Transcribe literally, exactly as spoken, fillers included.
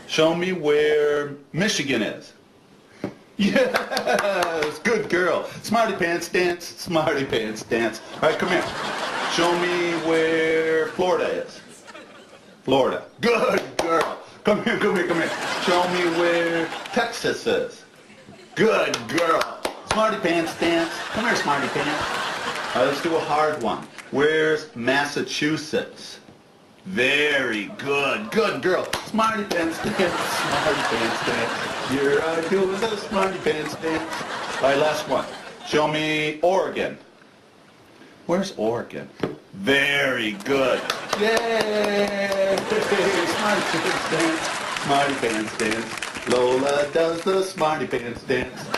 Show me where Michigan is. Yes, good girl. Smarty pants dance, smarty pants dance. All right, come here. Show me where Florida is. Florida. Good girl. Come here, come here, come here. Show me where Texas is. Good girl. Smarty pants dance. Come here, smarty pants. All right, let's do a hard one. Where's Massachusetts? Very good. Good girl. Smarty pants dance. Smarty pants dance. You're uh, doing the smarty pants dance. All right, last one. Show me Oregon. Where's Oregon? Very good. Yay! Smarty pants dance. Smarty pants dance. Lola does the smarty pants dance.